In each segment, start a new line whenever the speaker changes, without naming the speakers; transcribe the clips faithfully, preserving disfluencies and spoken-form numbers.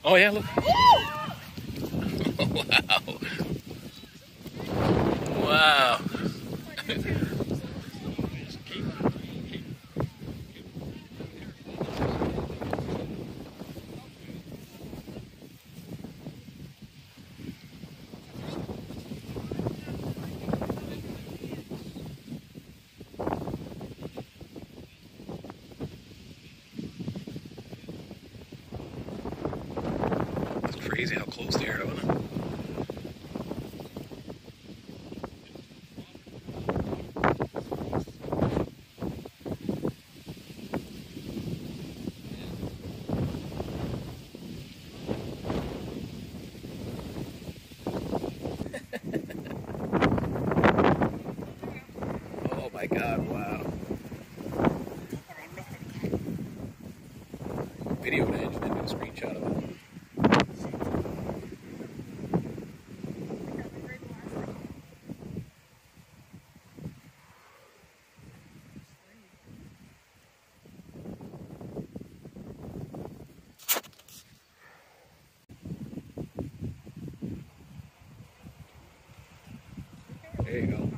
Oh yeah, look. Wow. Wow. It's crazy how close they are, isn't it? Oh my God, wow. Video an engine and do a screenshot of it. There you go.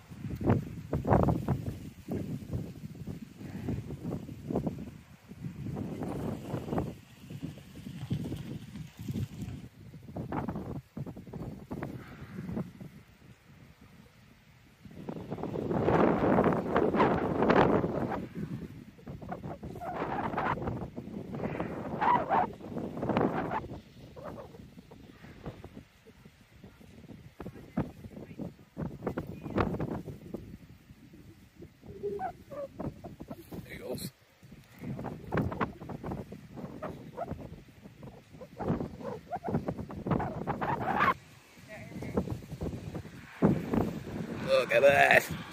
There he goes. Look at that.